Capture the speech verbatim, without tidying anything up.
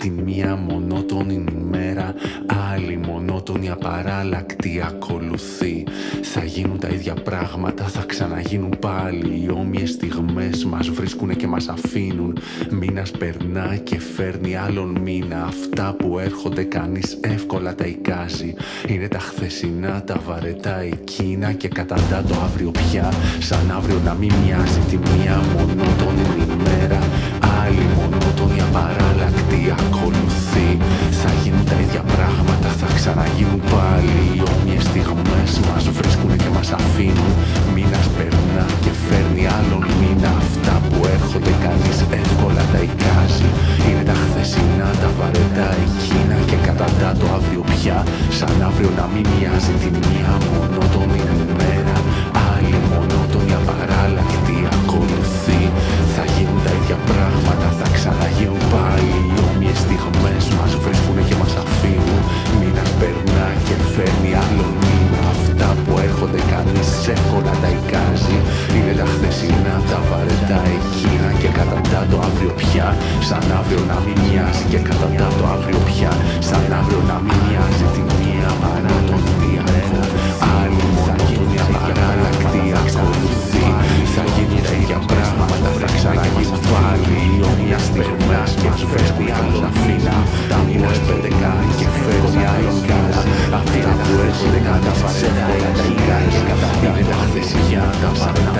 Τη μία μονότονη ημέρα, άλλη μονότονη απαράλλακτη ακολουθεί. Θα γίνουν τα ίδια πράγματα, θα ξαναγίνουν πάλι. Οι όμοιες στιγμές μας βρίσκουνε και μας αφήνουν. Μήνας περνά και φέρνει άλλον μήνα. Αυτά που έρχονται κανείς εύκολα τα εικάζει. Είναι τα χθεσινά, τα βαρετά εκείνα. Και καταντά το αύριο πια, σαν αύριο να μην μοιάζει. Τη μία μονότονη ημέρα, άλλη μονότονη απαράλλακτη ακολουθεί. Θα γίνουν τα ίδια πράγματα, θα ξαναγίνουν πάλι. Οι όμοιες στιγμές μας βρίσκουνε και μας αφήνουν. Μήνας περνά και φέρνει άλλον μήνα. Αυτά που έρχονται κανείς εύκολα τα εικάζει. Είναι τα χθεσινά, τα βαρετά εκείνα. Και καταντά το αύριο πια, σαν αύριο να μην μοιάζει. Τη μία μονότονη ημέρα, άλλη μονότονη απαράλλακτη ακολουθεί. Θα γίνουν τα ίδια πράγματα, θα ξαναγίνουν πάλι. Οι όμοιες στιγμές μας βρίσκουνε και μας αφήνουν. Μήνας περνά και φέρνει άλλον μήνα. Αυτά που έρχονται κανείς εύκολα τα εικάζει. Είναι τα χθεσινά, τα βαρετά εκείνα. Και καταντά το αύριο πια, σαν αύριο να μην μοιάζει. Και καταντά το αύριο πια, σαν αύριο να μην μοιάζει. Τη μία παράλληλη μέρα, άλλη μονότονη απαράλλακτη ακολουθεί. Θα γίνει τα ίδια πράγματα, θα ξαναγίνουν πάλι. Οι όμοιες στιγμές και φέρνει άλλον αφήνα. Αυτά που έρχονται κανείς και φέρνει άλλον μήνα. Αυτά που έρχονται κανείς εύκολα τα εικάζει. Είναι τα χθεσινά, τα βαρετά